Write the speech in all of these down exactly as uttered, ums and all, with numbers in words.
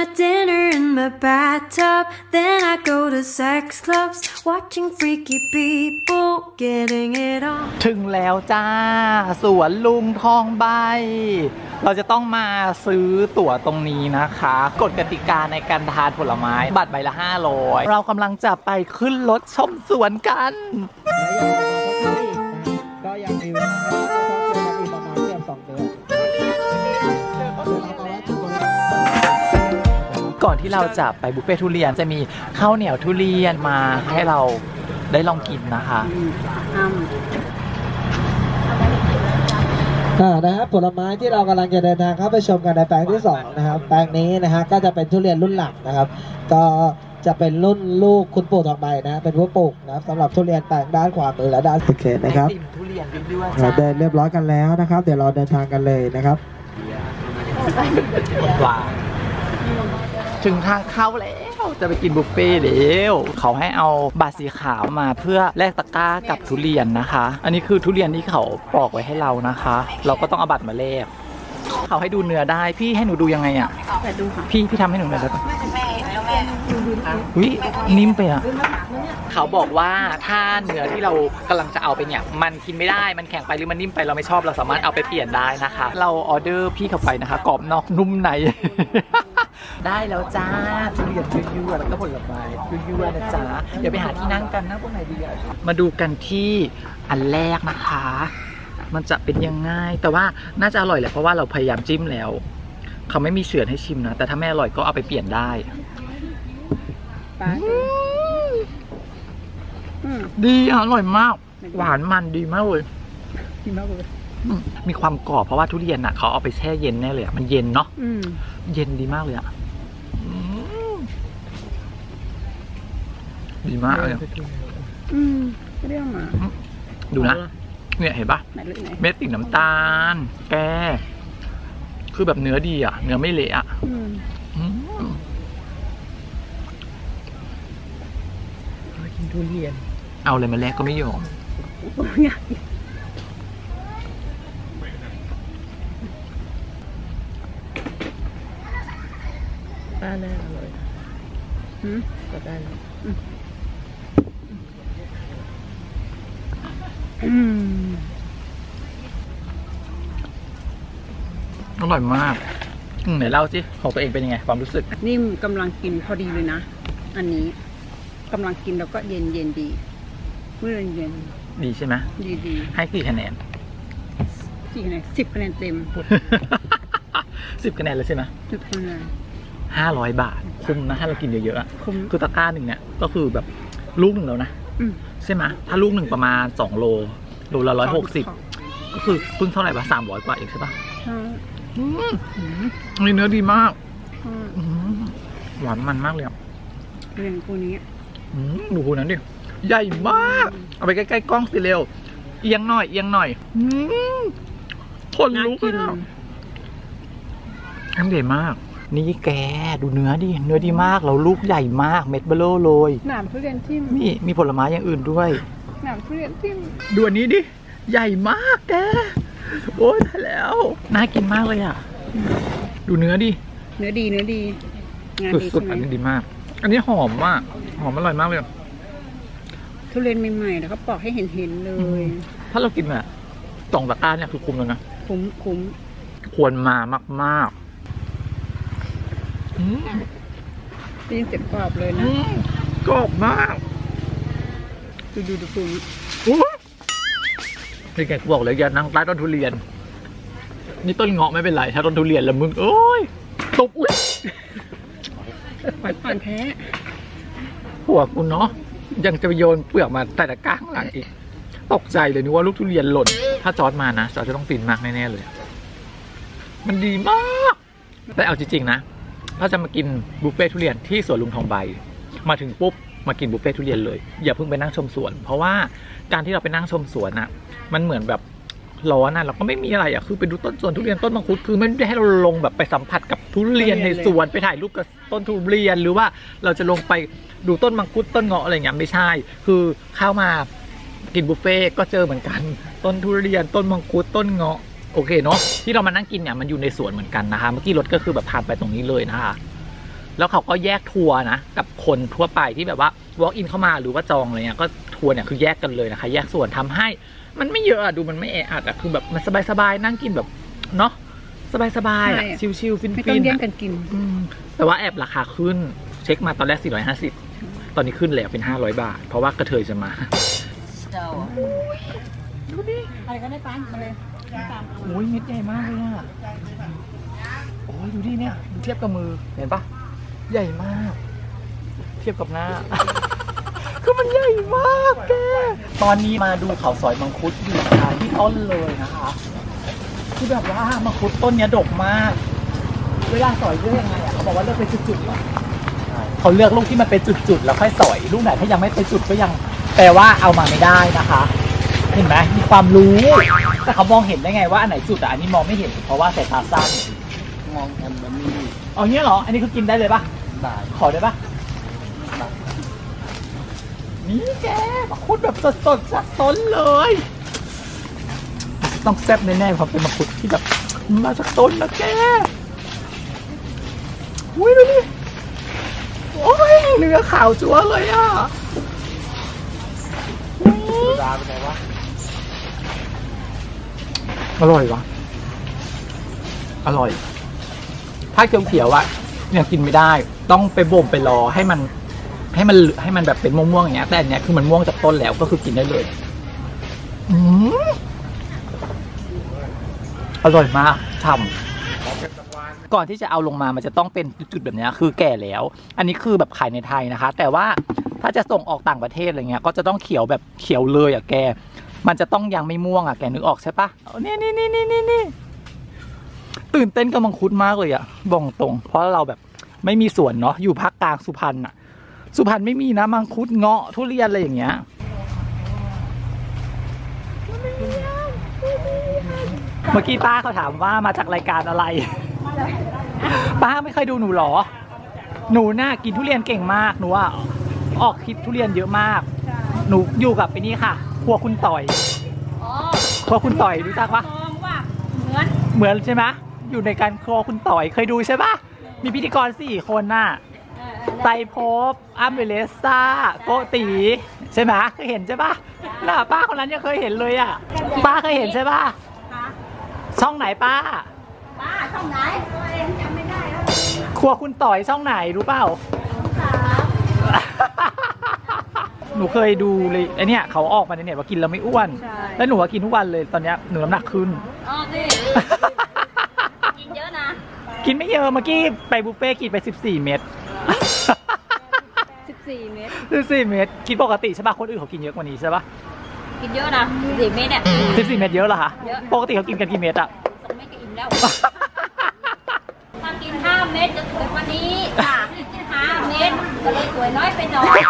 my dinner in my bathtub. Then I go to sex clubs, watching freaky people getting it on. ถึงแล้วจ้าสวนลุงทองใบเราจะต้องมาซื้อตั๋วตรงนี้นะคะกฎกติกาในการทานผลไม้บัตรใบละห้าร้อยเรากำลังจะไปขึ้นรถชมสวนกันก็ยังมีเวลาให้เราเจอกันอีกประมาณเกือบสองเดือนก่อนที่เราจะไปบุฟเฟ่ทุเรียนจะมีข้าวเหนียวทุเรียนมาให้เราได้ลองกินนะคะอ่านะครับผลไม้ที่เรากำลังจะเดินทางเข้าไปชมกันในแปลงที่สองนะครับแปลงนี้นะฮะก็จะเป็นทุเรียนรุ่นหลักนะครับก็จะเป็นรุ่นลูกคุณปู่ทองใบนะเป็นผู้ปลูกนะครับสำหรับทุเรียนแปลงด้านขวามือและด้านโอเคนะครับเราเดินเรียบร้อยกันแล้วนะครับเดี๋ยวเราเดินทางกันเลยนะครับปลาถึงทางเข้าแล้วจะไปกินบุฟเฟ่ต์แล้วเขาให้เอาบัตรสีขาวมาเพื่อแลกตะกร้ากับทุเรียนนะคะอันนี้คือทุเรียนที่เขาปอกไว้ให้เรานะคะเราก็ต้องเอาบัตรมาแลกเขาให้ดูเนื้อได้พี่ให้หนูดูยังไงอ่ะพี่พี่ทำให้หนูหน่อยได้ปะอุ้ยนิ่มไปอ่ะเขาบอกว่าถ้าเนื้อที่เรากำลังจะเอาไปเนี่ยมันกินไม่ได้มันแข็งไปหรือมันนิ่มไปเราไม่ชอบเราสามารถเอาไปเปลี่ยนได้นะคะเราออเดอร์พี่เข้าไปนะคะกรอบนอกนุ่มในได้แล้วจ้าทุเรียนยั่วๆแล้วก็ผลไม้ยั่วๆนะจ๊ะเดี๋ยวไปหาที่นั่งกันนั่งตรงไหนดีอ่ะมาดูกันที่อันแรกนะคะมันจะเป็นยังไงแต่ว่าน่าจะอร่อยแหละเพราะว่าเราพยายามจิ้มแล้วเขาไม่มีเฉือนให้ชิมนะแต่ถ้าไม่อร่อยก็เอาไปเปลี่ยนได้ดีอร่อยมากหวานมันดีมากเลยดีมากเลยมีความกรอบเพราะว่าทุเรียนอ่ะเขาเอาไปแช่เย็นแน่เลยมันเย็นเนาะเย็นดีมากเลยอ่ะดีมากเลยอืมเรียกมาดูนะเนี่ยเห็นปะเม็ดติ่งน้ำตาลแกคือแบบเนื้อดีอ่ะเนื้อไม่เละอ่ะกินทุเรียนเอาอะไรมาแลกก็ไม่ยอมป้าแน่เลยอืมก็ได้แล้วอืมอร่อยมากไหนเล่าสิของตัวเองเป็นยังไงความรู้สึกนิ่มกำลังกินพอดีเลยนะอันนี้กำลังกินแล้วก็เย็นเย็นดีเมื่อเย็นดีใช่ไหมดีดีให้กี่คะแนนกี่คะแนนสิบคะแนนเต็มสิบคะแนนเลยใช่ไหมสิบคะแนนห้าร้อยบาทคุ้มนะถ้าเรากินเยอะๆคุ้มคือตะกร้าหนึ่งเนี่ยก็คือแบบลูกหนึ่งแล้วนะใช่ไหมถ้าลูกหนึ่งประมาณสองโลโลละร้อยหกสิบก็คือเพิ่งเท่าไหร่ปะสามร้อยกว่าเองใช่ปะนี่เนื้อดีมากหวานมันมากเลยอ่ะเรียนกูนี้ดูคูนั้นดิใหญ่มากเอาไปใกล้ๆกล้องสิเร็วเอียงหน่อยเอียงหน่อยคนลุกเลยอันเด็ดมากนี่แกดูเนื้อดิเนื้อดีมากแล้วลูกใหญ่มากเม็ดเบลอเลยหนามทุเรียนทิ่มนี่มีผลไม้อย่างอื่นด้วยหนามทุเรียนทิ่มดูอันนี้ดิใหญ่มากแกโอ้ยตายแล้วน่ากินมากเลยอ่ะดูเนื้อดิเนื้อดีเนื้อดีงานดีสุดอันนี้ดีมากอันนี้หอมมากหอมอร่อยมากเลยทุเรียนใหม่ๆแล้วก็ปอกให้เห็นๆเลยถ้าเรากินแบบสองตะกร้าเนี่ยคือคุ้มแล้วนะคุ้มคุ้มควรมามากๆตีนเสียบกรอบเลยนะกรอบมากดูดูดูดูนี่แกบอกเลยอย่านั่งใต้ต้นทุเรียนนี่ต้นเงาะไม่เป็นไรถ้าต้นทุเรียนแล้วมึงโอ้ยตกอุ้ยหวานผ่านแท้หัวกูเนาะยังจะไปโยนเปลือกมาใต้ตะกร้าข้างหลังอีกตกใจเลยนึกว่าลูกทุเรียนหล่นถ้าจอร์จมานะจอร์จจะต้องฟินมากแน่ๆเลยมันดีมากแต่เอาจริงๆนะถ้าจะมากินบุฟเฟ่ทุเรียนที่สวนลุงทองใบมาถึงปุ๊บมากินบุฟเฟ่ทุเรียนเลยอย่าเพิ่งไปนั่งชมสวนเพราะว่าการที่เราไปนั่งชมสวนอ่ะมันเหมือนแบบร้อนนะเราก็ไม่มีอะไรอ่ะคือไปดูต้นสวนทุเรียนต้นมังคุดคือไม่ได้ให้เราลงแบบไปสัมผัสกับทุเรียนในสวนไปถ่ายรูปกับต้นทุเรียนหรือว่าเราจะลงไปดูต้นมังคุดต้นเงาะอะไรอย่างเงี้ยไม่ใช่คือเข้ามากินบุฟเฟ่ก็เจอเหมือนกันต้นทุเรียนต้นมังคุดต้นเงาะโอเคเนาะที่เรามานั่งกินเนี่ยมันอยู่ในสวนเหมือนกันนะคะเมื่อกี้รถก็คือแบบผ่านไปตรงนี้เลยนะคะแล้วเขาก็แยกทัวร์นะกับคนทั่วไปที่แบบว่า walk in เข้ามาหรือว่าจองอะไรเงี้ยก็ทัวร์เนี่ยคือแยกกันเลยนะคะแยกส่วนทำให้มันไม่เยอะอะดูมันไม่แออัดอะคือแบบมันสบายๆนั่งกินแบบเนาะสบายๆอะชิลๆฟินๆไม่ต้องแย่งกันกินแต่ว่าแอบราคาขึ้นเช็คมาตอนแรกสี่ร้อยห้าสิบตอนนี้ขึ้นแล้วเป็นห้าร้อยบาทเพราะว่ากระเทยจะมาดูดิอะไรก็ได้ปันมาเลยโอ้ยเม็ดใหญ่มากเลยอะโอ้ยดูดิเนี่ยดูเทียบกับมือเห็นปะใหญ่มากเทียบกับหน้า คือมันใหญ่มากแกตอนนี้มาดูเขาสอยมังคุดอยู่ที่ต้นเลยนะคะคือแบบว่ามังคุดต้นเนี้ยดกมากเวลาสอยเลือกยังไงอ่ะเขาบอกว่าเลือกเป็นจุดๆหรอเขาเลือกลูกที่มันเป็นจุดๆแล้วค่อยสอยลูกไหนถ้ายังไม่เป็นจุดก็ยังแปลว่าเอามาไม่ได้นะคะเห็นไหมมีความรู้แต่เขามองเห็นได้ไงว่าอันไหนจุดอ่ะอันนี้มองไม่เห็นเพราะว่าสายตาสั้นมองมันมันนี่อ๋อเนี้ยเหรออันนี้คือกินได้เลยปะได้ขอได้ปะนี่แกมังคุดแบบสดๆจากต้นเลยต้องแซ่บแน่ๆเพราะเป็นมังคุดที่แบบมาจากต้นนะแกอุ้ยดูดิโอ้ยเนื้อขาวจั๊วเลยอ่ะดาเป็นไงวะอร่อยวะอร่อยถ้าเขียวๆอ่ะยังกินไม่ได้ต้องไปบ่มไปรอให้มันให้มันให้มันแบบเป็นม่วงๆอย่างเงี้ยแต่อันเนี้ยคือมันม่วงจากต้นแล้วก็คือกินได้เลยอืมอร่อยมากฉ่ำก่อนที่จะเอาลงมามันจะต้องเป็นจุดๆแบบนี้คือแก่แล้วอันนี้คือแบบขายในไทยนะคะแต่ว่าถ้าจะส่งออกต่างประเทศอะไรเงี้ยก็จะต้องเขียวแบบเขียวเลยอ่ะแกมันจะต้องยังไม่ม่วงอ่ะแกนึกออกใช่ปะนี่นี่นี่นี่นี่นี่ตื่นเต้นกับมังคุดมากเลยอ่ะบอกตรงเพราะเราแบบไม่มีสวนเนาะอยู่ภาคกลางสุพรรณอ่ะสุพรรณไม่มีนะมังคุดเงาะทุเรียนอะไรอย่างเงี้ยเมื่อกี้ป้าเขาถามว่ามาจากรายการอะไรป้าไม่เคยดูหนูหรอหนูน่ากินทุเรียนเก่งมากหนูว่าออกคลิปทุเรียนเยอะมากหนูอยู่กับไปนี่ค่ะครัวคุณต่อยครัวคุณต่อยรู้จักปะเหมือนเหมือนใช่ไหมอยู่ในการครัวคุณต่อยเคยดูใช่ปะมีพิธีกรสี่คนน่ะไตรภพอัมเบเลซ่าโกตีใช่ไหมเคยเห็นใช่ปะน่ะป้าคนนั้นยังเคยเห็นเลยอ่ะป้าเคยเห็นใช่ปะช่องไหนป้าป้าช่องไหนตัวเองจำไม่ได้แล้วครัวคุณต่อยช่องไหนรู้เปล่าหนูเคยดูเลยไอเนี้ยเขาออกมาในเน็ตว่ากินแล้วไม่อ้วนแล้วหนูว่ากินทุกวันเลยตอนเนี้ยหนูน้ำหนักขึ้นอ๋อนี่กินเยอะนะกินไม่เยอะเมื่อกี้ไปบุฟเฟ่กินไปสิบสี่เม็ดสิบสี่เม็ดสิบสี่เม็ดกินปกติใช่ป่ะคนอื่นเขากินเยอะกว่านี้ใช่ป่ะกินเยอะนะสิบสี่เม็ดเนี่ยสิบสี่เม็ดเยอะเหรอคะปกติเขากินกันกี่เม็ดอะสองเม็ดก็อิ่มแล้วถ้ากินห้าเม็ดจะสวยกว่านี้ค่ะห้าเม็ดก็เลยสวยน้อยไปหน่อย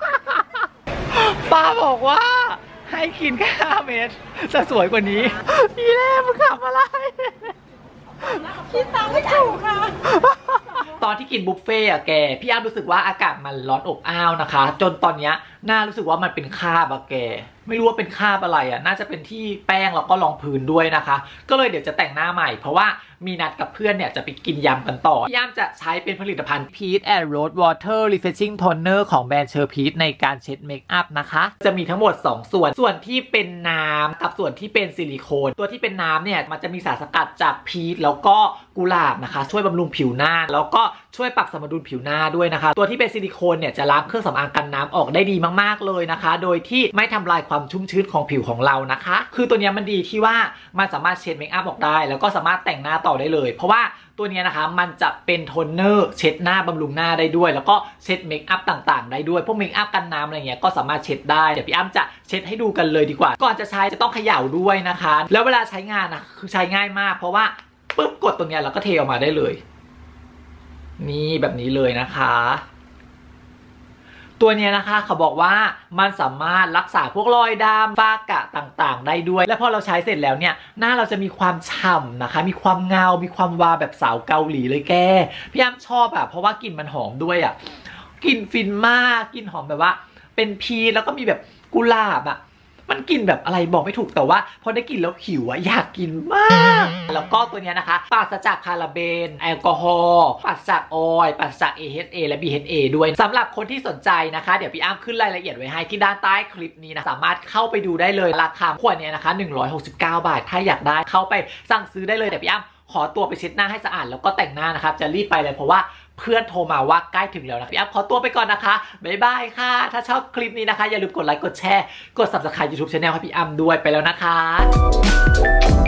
ป้าบอกว่าให้กินแค่ห้าเม็ดจะสวยกว่านี้พี่แรกมึงขับอะไรคิดตามไม่ถูกค่ะตอนที่กินบุฟเฟ่อะแกพี่อ้ำรู้สึกว่าอากาศมันร้อนอบอ้าวนะคะจนตอนเนี้ยน่ารู้สึกว่ามันเป็นคราบอะแกไม่รู้ว่าเป็นคราบอะไรอะน่าจะเป็นที่แป้งแล้วก็รองพื้นด้วยนะคะก็เลยเดี๋ยวจะแต่งหน้าใหม่เพราะว่ามีนัดกับเพื่อนเนี่ยจะไปกินยำกันต่อพี่อ้ำจะใช้เป็นผลิตภัณฑ์ Peach and Rose Water Refreshing Toner ของแบรนด์เชอร์พีชในการเช็ดเมคอัพนะคะจะมีทั้งหมดสองส่วนส่วนที่เป็นน้ำกับส่วนที่เป็นซิลิโคนตัวที่เป็นน้ำเนี่ยมันจะมีสารสกัดจากพีชแล้วก็กุหลาบนะคะช่วยบำรุงผิวหน้าแล้วก็ช่วยปรับสมดุลผิวหน้าด้วยนะคะตัวที่เป็นซิลิโคนเนี่ยจะล้างเครื่องสำอางกันน้ำออกได้ดีมากๆเลยนะคะโดยที่ไม่ทำลายความชุ่มชื้นของผิวของเรานะคะคือตัวนี้มันดีที่ว่ามันสามารถเช็ดเมคอัพออกได้แล้วก็สามารถแต่งหน้าต่อได้เลยเพราะว่าตัวนี้นะคะมันจะเป็นโทนเนอร์เช็ดหน้าบำรุงหน้าได้ด้วยแล้วก็เช็ดเมคอัพต่างๆได้ด้วยพวกเมคอัพกันน้ำอะไรเงี้ยก็สามารถเช็ดได้เดี๋ยวพี่อ้ำจะเช็ดให้ดูกันเลยดีกว่าก่อนจะใช้จะต้องเขย่าด้วยนะคะแล้วเวลาใช้งานนะคือใช้ง่ายมากเพราะว่าปุ๊บกดตรงนี้แล้วก็เทออกมาได้เลยนี่แบบนี้เลยนะคะตัวนี้นะคะเขาบอกว่ามันสามารถรักษาพวกรอยดำฝ้ากระต่างๆได้ด้วยและพอเราใช้เสร็จแล้วเนี่ยหน้าเราจะมีความฉ่ำนะคะมีความเงา มีความวาวแบบสาวเกาหลีเลยแกพี่อ้ำชอบอะเพราะว่ากลิ่นมันหอมด้วยอะกลิ่นฟินมากกลิ่นหอมแบบว่าเป็นพีชแล้วก็มีแบบกุหลาบอะมันกลิ่นแบบอะไรบอกไม่ถูกแต่ว่าพอได้กลิ่นแล้วหิวอะอยากกินมาก แล้วก็ตัวนี้นะคะปราศจากพาราเบนแอลกอฮอล์ปราศจากออยล์ปราศจาก เอ เอช เอ และ บี เอช เอ ด้วยสำหรับคนที่สนใจนะคะเดี๋ยวพี่อ้ำขึ้นรายละเอียดไว้ให้ที่ด้านใต้คลิปนี้นะสามารถเข้าไปดูได้เลยราคาขวดนี้นะคะหนึ่งร้อยหกสิบเก้าบาทถ้าอยากได้เข้าไปสั่งซื้อได้เลยเดี๋ยวพี่อ้ำขอตัวไปเช็ดหน้าให้สะอาดแล้วก็แต่งหน้านะครับจะรีบไปเลยเพราะว่าเพื่อนโทรมาว่าใกล้ถึงแล้วนะพี่อ้ำขอตัวไปก่อนนะคะบ๊ายบายค่ะถ้าชอบคลิปนี้นะคะอย่าลืมกดไลค์กดแชร์กด ซับสไครบ์ ยูทูบ ชาแนลให้พี่อ้ำด้วยไปแล้วนะคะ